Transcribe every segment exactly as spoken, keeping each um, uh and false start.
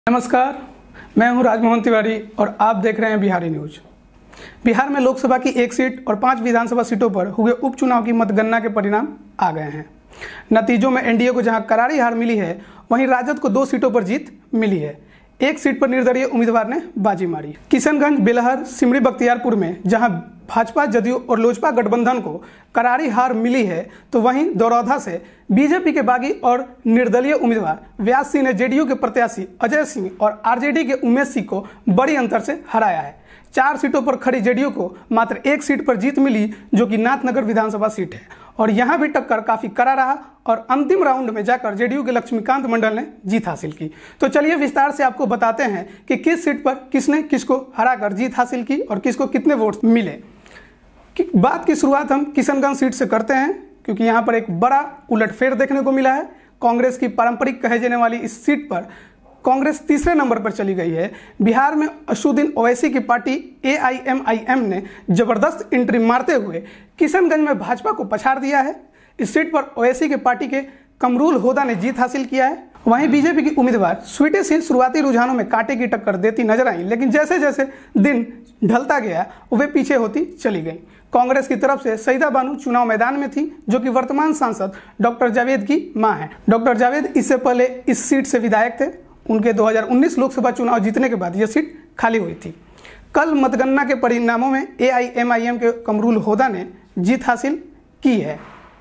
नमस्कार, मैं हूं राजमोहन तिवारी और आप देख रहे हैं बिहारी न्यूज। बिहार में लोकसभा की एक सीट और पांच विधानसभा सीटों पर हुए उपचुनाव की मतगणना के परिणाम आ गए हैं। नतीजों में एनडीए को जहां करारी हार मिली है, वहीं राजद को दो सीटों पर जीत मिली है। एक सीट पर निर्दलीय उम्मीदवार ने बाजी मारी। किशनगंज, बेलहर, सिमरी बख्तियारपुर में जहां भाजपा, जदयू और लोजपा गठबंधन को करारी हार मिली है, तो वहीं दरौधा से बीजेपी के बागी और निर्दलीय उम्मीदवार व्यास सिंह ने जेडीयू के प्रत्याशी अजय सिंह और आरजेडी के उमेश सिंह को बड़ी अंतर से हराया है। चार सीटों पर खड़ी जेडीयू को मात्र एक सीट पर जीत मिली, जो कि नाथनगर विधानसभा सीट है, और यहां भी टक्कर काफी कड़ा रहा और अंतिम राउंड में जाकर जेडीयू के लक्ष्मीकांत मंडल ने जीत हासिल की। तो चलिए विस्तार से आपको बताते हैं कि किस सीट पर किसने किसको हराकर जीत हासिल की और किसको कितने वोट मिले। कि बात की शुरुआत हम किशनगंज सीट से करते हैं, क्योंकि यहां पर एक बड़ा उलटफेर देखने को मिला है। कांग्रेस की पारंपरिक कहे जाने वाली इस सीट पर कांग्रेस तीसरे नंबर पर चली गई है। बिहार में असुद्दीन ओवैसी की पार्टी A I M I M ने जबरदस्त एंट्री मारते हुए किशनगंज में भाजपा को पछाड़ दिया है। इस सीट पर ओवैसी के पार्टी के कमरुल होदा ने जीत हासिल किया है। वहीं बीजेपी की उम्मीदवार स्वीटी सिंह शुरुआती रुझानों में कांटे की टक्कर देती नजर आई, लेकिन जैसे जैसे दिन ढलता गया वे पीछे होती चली गई। कांग्रेस की तरफ से शहीदा बानू चुनाव मैदान में थी, जो कि वर्तमान सांसद डॉक्टर जावेद की मां है। डॉक्टर जावेद इससे पहले इस सीट से विधायक थे। उनके दो हज़ार उन्नीस लोकसभा चुनाव जीतने के बाद यह सीट खाली हुई थी। कल मतगणना के परिणामों में ए आई एम आई एम के कमरुल होदा ने जीत हासिल की है।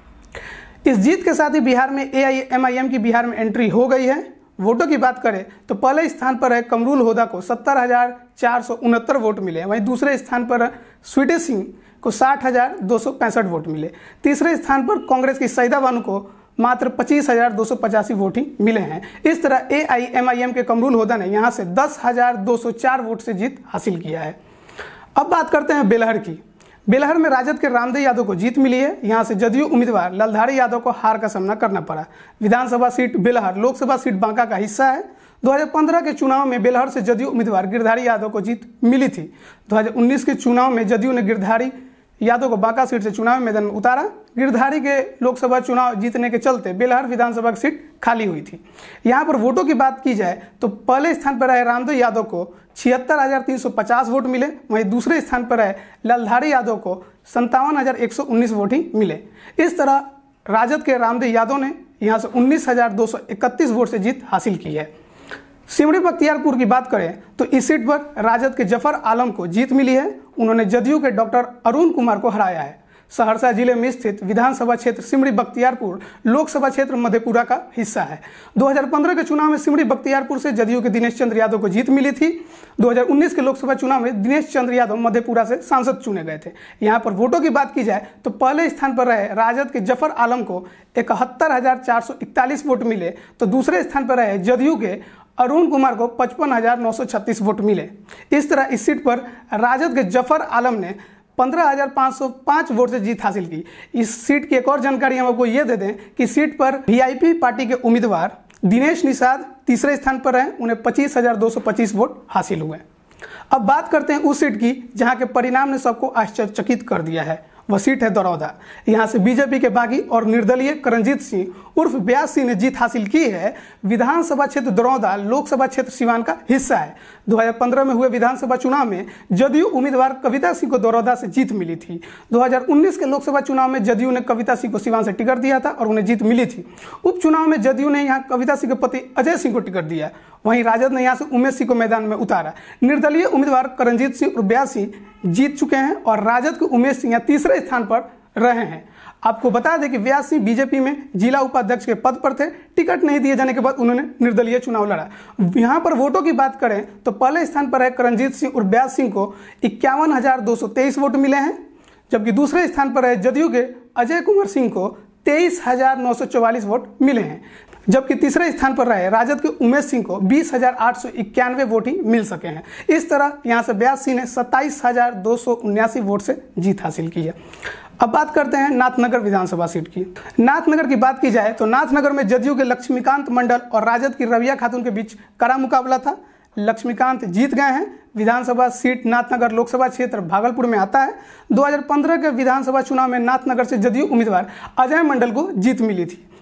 इस जीत के साथ ही बिहार में ए आई एम आई एम की बिहार में एंट्री हो गई है। वोटों की बात करें तो पहले स्थान पर है कमरुल होदा को सत्तर हजार चार सौ उनहत्तर वोट मिले। वहीं दूसरे स्थान पर स्वीटी सिंह को साठ हजार दो सौ पैंसठ वोट मिले। तीसरे स्थान पर कांग्रेस की शहीदा बानू को मात्र पच्चीस हजार दो सौ पचासी वोट ही मिले हैं। इस तरह ए आई एम आई एम के कमरुल होदा ने यहां से दस हजार दो सौ चार वोट से जीत हासिल किया है। अब बात करते हैं बेलहर की। बेलहर में राजद के रामदेव यादव को जीत मिली है। यहां से जदयू उम्मीदवार लल्धारी यादव को हार का सामना करना पड़ा। विधानसभा सीट बेलहर लोकसभा सीट बांका का हिस्सा है। दो हज़ार पंद्रह के चुनाव में बेलहर से जदयू उम्मीदवार गिरधारी यादव को जीत मिली थी। दो हज़ार उन्नीस के चुनाव में जदयू ने गिरधारी यादव को बांका सीट से चुनाव मैदान में उतारा। गिरधारी के लोकसभा चुनाव जीतने के चलते बेलहर विधानसभा की सीट खाली हुई थी। यहां पर वोटों की बात की जाए तो पहले स्थान पर रहे रामदेव यादव को छिहत्तर हजार तीन सौ पचास वोट मिले। वहीं दूसरे स्थान पर रहे लल्धारी यादव को संतावन हजार एक सौ उन्नीस वोट ही मिले। इस तरह राजद के रामदेव यादव ने यहां से उन्नीस हजार दो सौ इकतीस वोट से जीत हासिल की है। सिमरी बख्तियारपुर की बात करें तो इस सीट पर राजद के जफर आलम को जीत मिली है। उन्होंने जदयू के डॉक्टर अरुण कुमार को हराया है। सहरसा जिले में स्थित विधानसभा क्षेत्र सिमरी बख्तियारपुर लोकसभा क्षेत्र मधेपुरा का हिस्सा है। दो हज़ार पंद्रह के चुनाव में सिमरी बख्तियारपुर से जदयू के दिनेश चंद्र यादव को जीत मिली थी। दो हज़ार उन्नीस के लोकसभा चुनाव में दिनेश चंद्र यादव मधेपुरा से सांसद चुने गए थे। यहाँ पर वोटों की बात की जाए तो पहले स्थान पर रहे राजद के जफर आलम को इकहत्तर हजार चार सौ इकतालीस वोट मिले, तो दूसरे स्थान पर रहे जदयू के अरुण कुमार को पचपन हजार नौ सौ छत्तीस वोट मिले। इस तरह इस सीट पर राजद के जफर आलम ने पंद्रह हजार पाँच सौ पाँच वोट से जीत हासिल की। इस सीट की एक और जानकारी हम आपको ये दे दें कि सीट पर वी आई पी पार्टी के उम्मीदवार दिनेश निषाद तीसरे स्थान पर रहे। उन्हें पच्चीस हजार दो सौ पच्चीस वोट हासिल हुए। अब बात करते हैं उस सीट की जहां के परिणाम ने सबको आश्चर्यचकित कर दिया है। वह सीट है दरौधा। यहां से बीजेपी के बागी और निर्दलीय करंजीत सिंह उर्फ व्यास सिंह ने जीत हासिल की है। विधानसभा क्षेत्र दरौधा लोकसभा क्षेत्र सिवान का हिस्सा है। दो हज़ार पंद्रह में हुए विधानसभा चुनाव में जदयू उम्मीदवार कविता सिंह को दरौधा से जीत मिली थी। दो हज़ार उन्नीस के लोकसभा चुनाव में जदयू ने कविता सिंह को सिवान से टिकट दिया था और उन्हें जीत मिली थी। उपचुनाव में जदयू ने यहाँ कविता सिंह के पति अजय सिंह को टिकट दिया। वहीं राजद ने यहाँ से उमेश सिंह को मैदान में उतारा। निर्दलीय उम्मीदवार करंजीत सिंह और व्यास सिंह जीत चुके हैं और राजद के उमेश सिंह यहाँ तीसरे स्थान पर रहे हैं। आपको बता दें कि व्यास सिंह बीजेपी में जिला उपाध्यक्ष के पद पर थे। टिकट नहीं दिए जाने के बाद उन्होंने निर्दलीय चुनाव लड़ा। यहाँ पर वोटों की बात करें तो पहले स्थान पर है करंजीत सिंह और व्यास सिंह को इक्यावन हजार दो सौ तेईस वोट मिले हैं, जबकि दूसरे स्थान पर है जदयू के अजय कुमार सिंह को तेईस हजार नौ सौ चौवालीस वोट मिले हैं, जबकि तीसरे स्थान पर रहे राजद के उमेश सिंह को बीस हजार आठ सौ इक्यानवे वोट ही मिल सके हैं। इस तरह यहां से व्यास सिंह ने सत्ताईस हजार दो सौ उन्यासी वोट से जीत हासिल की है। अब बात करते हैं नाथनगर विधानसभा सीट की। नाथनगर की बात की जाए तो नाथनगर में जदयू के लक्ष्मीकांत मंडल और राजद की रविया खातून के बीच कड़ा मुकाबला था। लक्ष्मीकांत जीत गए हैं। विधानसभा सीट नाथनगर लोकसभा क्षेत्र भागलपुर में आता है। दो हज़ार पंद्रह के विधानसभा चुनाव में नाथनगर से जदयू उम्मीदवार अजय मंडल को जीत मिली थी।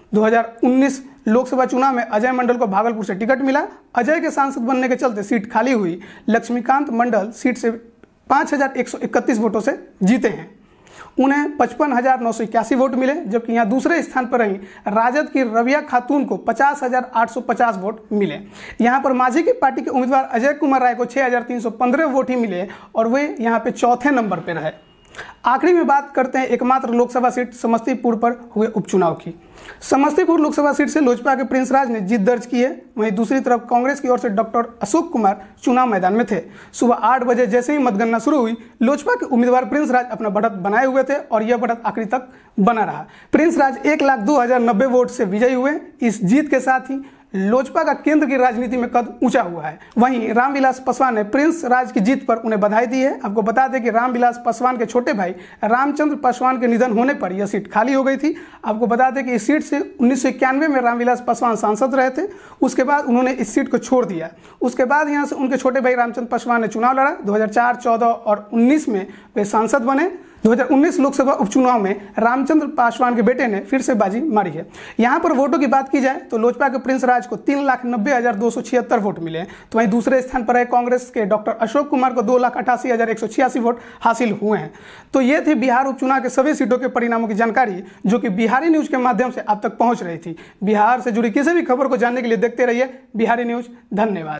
दो हज़ार उन्नीस लोकसभा चुनाव में अजय मंडल को भागलपुर से टिकट मिला। अजय के सांसद बनने के चलते सीट खाली हुई। लक्ष्मीकांत मंडल सीट से पाँच हजार एक सौ इकतीस वोटों से जीते हैं। उन्हें पचपन हजार नौ सौ इक्यासी वोट मिले, जबकि यहाँ दूसरे स्थान पर रही राजद की रबिया खातून को पचास हजार आठ सौ पचास वोट मिले। यहाँ पर मांझी की पार्टी के उम्मीदवार अजय कुमार राय को छः हजार तीन सौ पंद्रह वोट ही मिले और वे यहाँ पे चौथे नंबर पर रहे। आखिरी में बात करते हैं एकमात्र लोकसभा सीट समस्तीपुर पर हुए उपचुनाव की। समस्तीपुर लोकसभा सीट से लोजपा के प्रिंस राज ने जीत दर्ज की है। वहीं दूसरी तरफ कांग्रेस की ओर से डॉक्टर अशोक कुमार चुनाव मैदान में थे। सुबह आठ बजे जैसे ही मतगणना शुरू हुई, लोजपा के उम्मीदवार प्रिंस राज अपना बढ़त बनाए हुए थे और यह बढ़त आखिरी तक बना रहा। प्रिंस राज एक लाख दो हजार नब्बे वोट से विजयी हुए। इस जीत के साथ ही लोजपा का केंद्र की राजनीति में कद ऊंचा हुआ है। वहीं रामविलास पासवान ने प्रिंस राज की जीत पर उन्हें बधाई दी है। आपको बता दें कि रामविलास पासवान के छोटे भाई रामचंद्र पासवान के निधन होने पर यह सीट खाली हो गई थी। आपको बता दें कि इस सीट से उन्नीस सौ इक्यानवे में रामविलास पासवान सांसद रहे थे। उसके बाद उन्होंने इस सीट को छोड़ दिया। उसके बाद यहाँ से उनके छोटे भाई रामचंद्र पासवान ने चुनाव लड़ा। दो हजार चार, चौदह और उन्नीस में वे सांसद बने। दो हज़ार उन्नीस लोकसभा उपचुनाव में रामचंद्र पासवान के बेटे ने फिर से बाजी मारी है। यहाँ पर वोटों की बात की जाए तो लोजपा के प्रिंस राज को तीन लाख नब्बे हजार दो सौ छिहत्तर वोट मिले। तो वहीं दूसरे स्थान पर है कांग्रेस के डॉक्टर अशोक कुमार को दो लाख अठासी हजार एक सौ छियासी वोट हासिल हुए हैं। तो ये थी बिहार उपचुनाव के सभी सीटों के परिणामों की जानकारी, जो कि बिहारी न्यूज के माध्यम से आप तक पहुंच रही थी। बिहार से जुड़ी किसी भी खबर को जानने के लिए देखते रहिए बिहारी न्यूज। धन्यवाद।